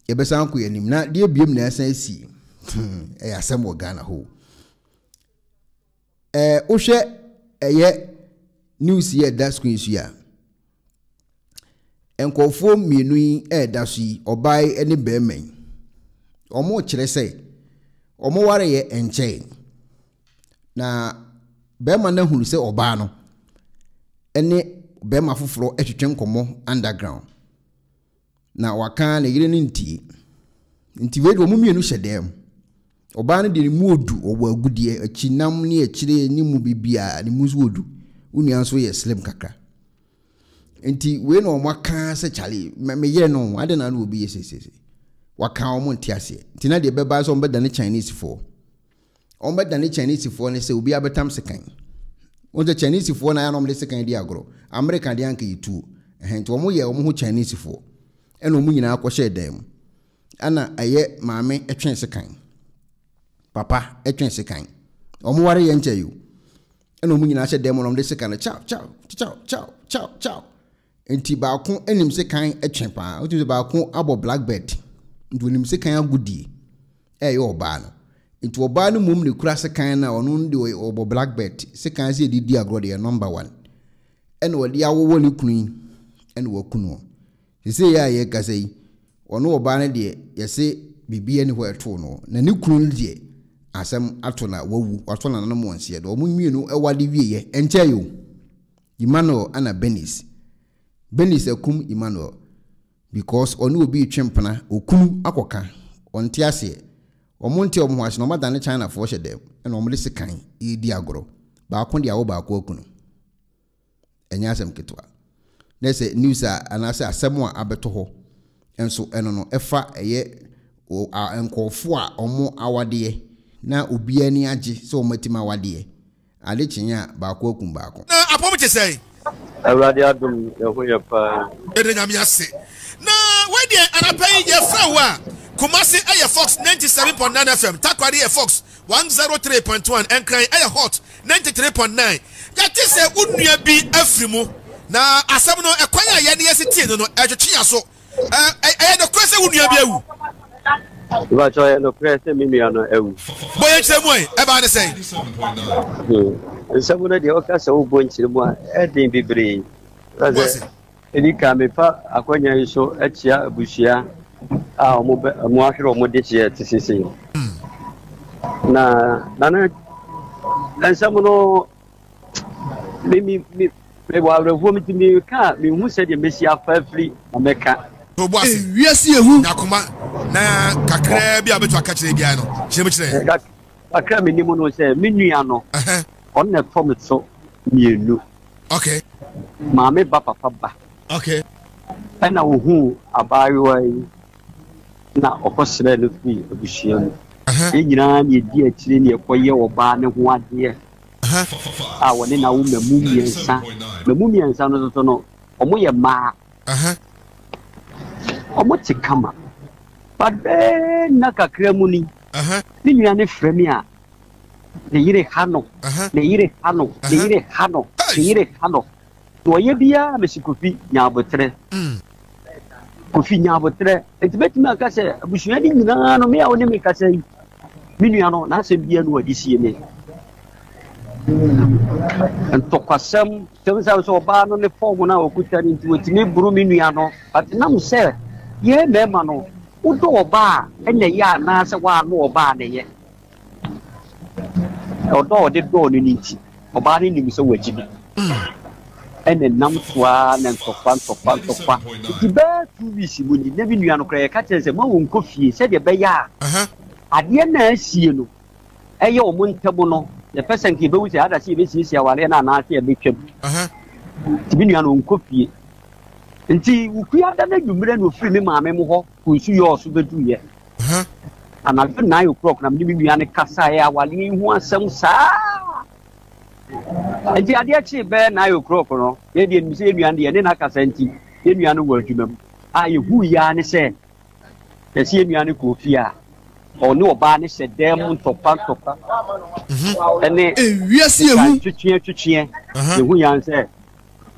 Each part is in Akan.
Yebesa nko yanim na de biem na asan si asem wo Ghana ho wo hwe news here that screen so ya enkofo mienu yi da so yi obai ene beeman omo kire sei omo ware ye enche na beeman na hunu se oba no ene beema foforo etwetwe nkomo underground na waka na yire ne nti we do mo mienu hyedem oba no de mu odu obo agudie achinam ne akire ni mu bibia ni muzu odu unia so ye slim kakra nti we no waka se chale me ye no ade na no obi yesese waka omo ntiase nti na de beba so ombeda ne Chinese for ne se obi abetam sekan wonte Chinese for na ya no mde sekan di agro American de anka yitu nti omo ye omo ho Chinese for eno omo nyina akɔhye dem ana aye maame etwen sekan papa etwen sekan omo ware ye nche yo eno omo nyina hye dem no mde sekan ciao enti ba ko enim sekan etwen pa otu ba ko abo blackbird nti onim sekan agudi yo oba no enti oba no mum ne kura sekan na ono ndi obo blackbird sekan se di agro de number 1 eno wodi awowo ne kunu eno wakunu se ya ye kasai ono oba ne de yese bibia ni ho eto no na ne kunu de asem ato na wawu wato na no mo nse de omo nwienu ewade wieye enche yo Emmanuel ana Bernice akum Emmanuel because onu obi twempena okunu akoka onte ase omonte omo hwase no madane China for hye dem na omo de sekan edi agoro ba ko de awo ba ko okunu enya asem ketwa na se news anase asem a abeto ho enso eno no efa eye enkofo a omo awade na obi ani age se omo tima awade ade chinya ba ko okum ba ko na apom che sei awrade adum eho ye pa ede nyame ase na we de anapai ye fra wa Kumasi aye Fox 97.9 FM Takwari aye Fox 103.1 Enkran aye Hot 93.9 yati se unua bi afrimu na asam no ekwanya ye ne yesitie no etwetwe so aye no kwese unua bi awu ba cho ye no kwese minua no awu boye chemu e ba ne sei nsabu na de okasa wo bonchire mu a edin bibre raze edika me pa akwanya iso echia abushia a mo ahwere mo de chie tisisi na nsabu no me wa revo mi timi ka me hu se de mesi afafri ameka to boase wiase ehu yakoma na kakra bi abetu akachire bia no chire akra me nimu no se menua no on na from so mienu okay maame ba papa ba okay ana ohu abayewa yi na okosere no fi obushia no enyina na edi akire ne ekoye oba ne ho ade a woni na wo mamu miensa no so no omo ye ma omo tikama padbe na kakra mu ni ni nua ne fremi a ne yire hano to ye bia mesikofi nyabotre kofi nyabotre etibeti ma ka se abushua ni nyina no me a woni me ka se minua no na se bia no adisi ne entokwasem temsa so ba no ne form na okuta ni ntimi buru minua no but na mo se ye mema no udo oba ene ya na se wa no oba ne ye odo de do ni nti oba ni nim se wajibi ene nam toa na ntokwa ti ba 2 weeks mu ni na minua no kra ye ka tense ma won kofie se de be ya ade na asie no eye o montabo no the person ki be wuce ada si be si awale na na ase be twam ti minua no nkofie nti wukuya da na dwumre no firi me maame mo ho ko nsu yo so be duye ana be 9 o'clock na me minua ne kasa ya awale hu asem saa nti ade achi be 9 o'clock no ye de mi se minua de ne na kasa nti ye minua no wa dwumam a ye hu ya ne se ye se minua ne kofia oni oba ne se dem topa ene wiase ehu twetwe ehu yan se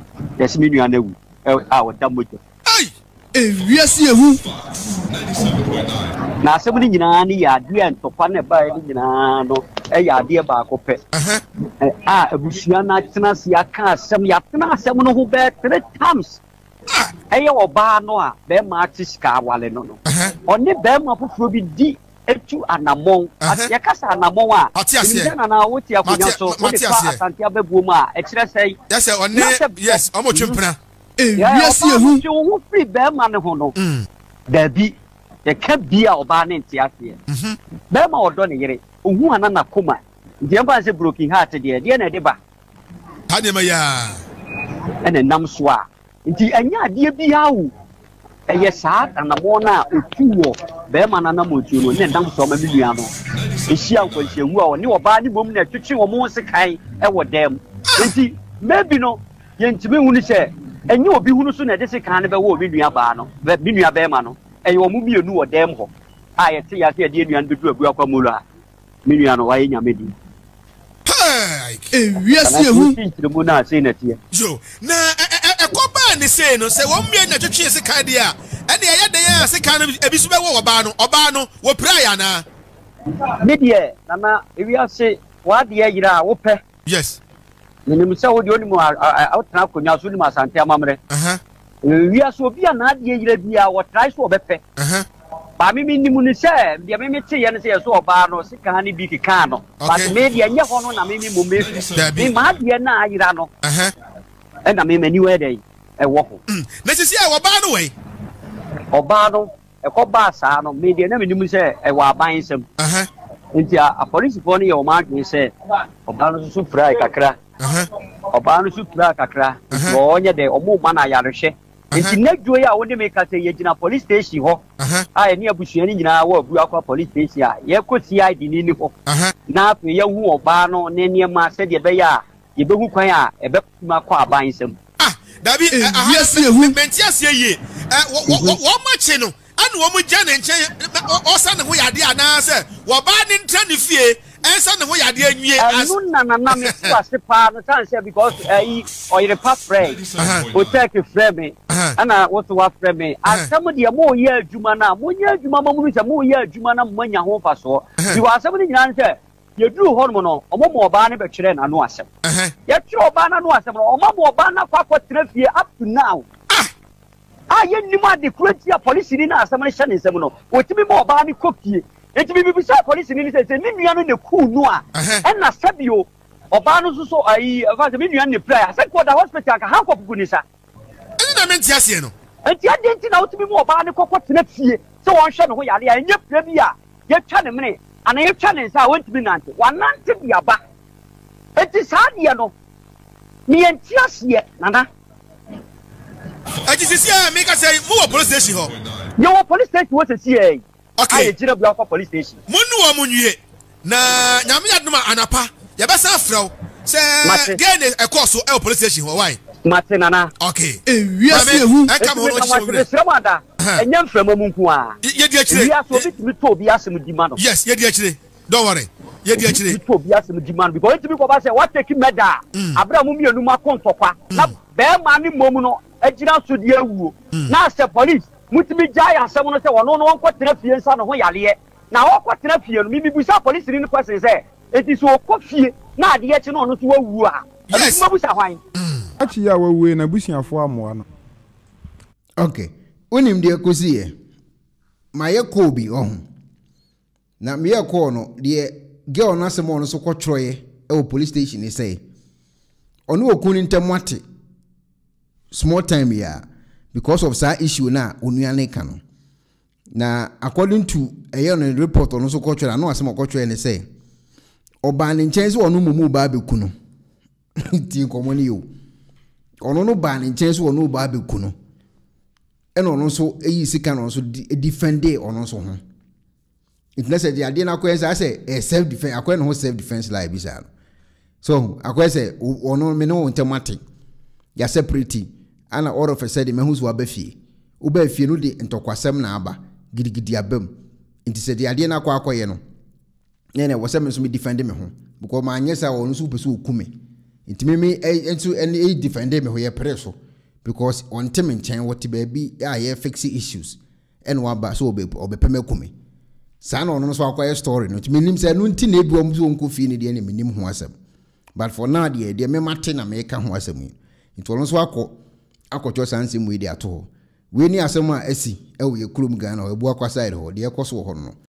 yesi minua na wu a wada mojo wiase ehu na asɛm no nyinaa ne yɛ adeɛ ntɔkwa ne bae no nyinaa no ɛyɛ adeɛ baako pɛ a abusua no atena ase aka asɛm yɛatena asɛm no ho bɛɛ 3 times ɛyɛ ɔbaa no a bɛrima ate sika awale no no ɔne bɛrima foforɔ bi di etu anamɔn yɛkasa anamɔn a ɛnigya nana wote akonnwa so wode fa asante abɛbuo mu a ɛkyerɛ sɛ yɛsɛ ɔne yes ɔmo twempena wiase ehu wo firi bɛrima ne ho no daabi yɛka bi a ɔbaa ne nte aseɛ bɛrima ɔdɔ ne yere ohu ana na koma nti ɛmfa sɛ broken heart deɛ na ɛde ba ha nneɛma yaa ɛna nam so a nti ɛnyɛ adeɛ biara wo ɛyɛ saa anamɔ no a otu wɔ bɛrima nanam otu no ne nam so ɔma milua no ɛhyia nkwanhyiawu a ɔne ɔbaa ne mmom na ɛtwetwe wɔn ho sekan ɛwɔ dɛm nti maybe no yɛntumi hu no sɛ ɛnyɛ obi hu no so na ɛde sekan no bɛwɔ obi nua baa no bi nua bɛrima no ɛyɛ wɔn mmienu wɔ dɛm hɔ a yɛte yɛase yɛde nua no bɛdu abu akɔmolo a me nua no wayɛ nyame di wiase ehu ntiremu no ase na teɛ yo na ɛkɔbaa ne sei no sɛ wɔn mmea na twetwe sekan deɛ a ɛne ɛyɛ dɛn a sekan no ebi so bɛwɔ ɔbaa no wɔpira yɛ anaa me deɛ nana ewiase wadeɛ yera a wopɛ yes menim sɛ wode onim wotena akonnwa so wonim asante amammerɛ wiase obi a naadeɛ yera bi a wɔtrae so wɔbɛpɛ ba me nim no sɛ deɛ me teɛ no sɛ yɛ so ɔbaa no sekan no bi keka no but me deɛ nyɛ hɔ no na me mo me maadeɛ no a yera no ɛna me mani wɛ dɛn ɛwɔ ho na sisi a ɔbaa no wɛ ɔbaa no ɛkɔbaa saa no me deɛ na menim sɛ ɛwɔ aban nsɛm nti apolisifoɔ no yɛ ɔma adwene sɛ ɔbaa no so fira kakra ɔbaa no so fira kakra nti ɔnyɛ dɛ ɔmo ma no ayarehwɛ nti n'adwo yi a wode me ka sɛ yɛgyina police station hɔ a ɛne abusua no nyinaa wɔ abu akɔ police station a yɛkɔ CID ni hɔ na afei yɛhu ɔbaa no ne nneɛma sɛdeɛ ɛbɛyɛ a yɛbɛhu kwan a ɛbɛtumi akɔ aban nsɛm dabi menti aseɛ yie wɔn makye no ana wɔn gya ne nkyɛn ɔsa ne ho yadeɛ anaasɛ wɔbaa ne ntra ne fie ɛnsa ne ho yadeɛ nwie ɛno na me to ase paa no san sɛ because ɔyere pa frɛ otɛke frɛ me ɛna woto wafrɛ me asɛm deɛ moyɛ adwuma no a monyɛ adwuma ma mu sɛ moyɛ adwuma no moanya ho mfasoɔ biwɔ asɛm no nyinaa sɛ yɛduru hɔ nom no ɔmo ma ɔbaa no bɛkyerɛ n'ano asɛm yɛtwerɛ ɔbaa no ano asɛm no ɔma ma ɔbaa no akɔtena fie up to now a yɛnnim ade kora ti a polisini no asɛm no hyɛ ne nsɛm no ɔtumi ma ɔbaa no kɔ fie enti bibisa polisini no sɛ ne nua no ne kuu no a ɛna sɛbio ɔbaa no so ɛfa sɛ me nua no ne pra sɛ kɔda hospital ka ha nkɔkuku ne sa ɛne na mente aseɛ no enti ade nti na wotumi ma ɔbaa no kɔkɔtena fie sɛ wɔnhwɛ ne ho yare a ɛnyɛ pra bi a yɛtwa ne mene ana yɛtwa ne nsa a wɔntumi nante wanante bi aba enti saa deɛ no meyɛnti aseɛ nana ɛti sisi a meka sɛ mowɔ police station hɔ yɛwɔ police station wɔ sɛsi okay ayɛgyina bi akɔ police station munnu wɔ mo nwie na nyame yɛdom a anapa yɛbɛsa frɛw sɛ gɛ ne ɛkɔɔ so ɛwɔ police station hɔ wae mate nana okay wiase ehu ɛka mo no hyɛ srɛ mu ada ɛnyɛ mframa mu nko a yɛdi akyire wiase obi tumi tɔ obi asɛm di ma no yes yɛdi akyire don't worry yɛdi akyire tɔ obi asɛm di ma no because ntumi kɔba sɛ wateki mɛda abra mu mmienu mu akɔ ntɔkwa na bɛrima ne mmom no agyina so de awuo na sɛ police mutumi gyae asɛm no sɛ wɔno no wɔnkɔtena fie nsa ne ho yaleɛ na wɔkɔtena fie no mibibusa polisini no kwɛsen sɛ ɛti sɛ wɔkɔ fie na adeɛ akyi no ɔno so wawu a ɛno so mabusa hwan akyi a wawue na busuafoɔ amoa no okay wonim deɛ kɔsiɛ ma yɛ kɔɔ bi ɔho na meyɛ kɔɔ no deɛ girl no asɛm ɔno so kɔtwerɛeɛ ɛwɔ police station ne sɛ ɔno wɔku no ntam ate small time ya because of that issue na onuane ka no na according to no report on so kɔtwerɛ no asɛm ɔkɔtwerɛ ne sɛ ɔbaa ne nkyɛn sɛ ɔno mumu ba beku no ti nkɔmɔ ne yo ɔno no baa ne nkyɛn sɛ ɔno ba beku no ɛna ɔno so eyi sika no so defend ɔno so ho it na sɛ de ade na akɔyɛ sɛ self defense akɔyɛ no ho self defense lie bi sa so akɔyɛ sɛ ɔno me no ntemate ya separate ana all of a sudden mehu so abafie ubafie no de ntokwasem na aba gidigidi abam nti sɛ de ade na akɔyɛ no ne wɔsɛ me so me defend me ho because ma anyesa wɔn so pɛso okume nti me enso ene defend me ho yɛ pere so because on tem nkyɛn wɔte baabi a yɛ fix issues ɛna waba so obepeme kumi saa na ɔno so akɔyɛ story no menim sɛ no nti na ebi ɔmo so nko fie ne de ne menim ho asɛm but for now de me mate na me ka ho asɛm yi nti ɔno so akɔtɔ sanse mu de ato hɔ we ni asɛm a asi ɛwɔ ye kurom Ghana ebu akwa side hɔ de ɛkɔ so hɔ no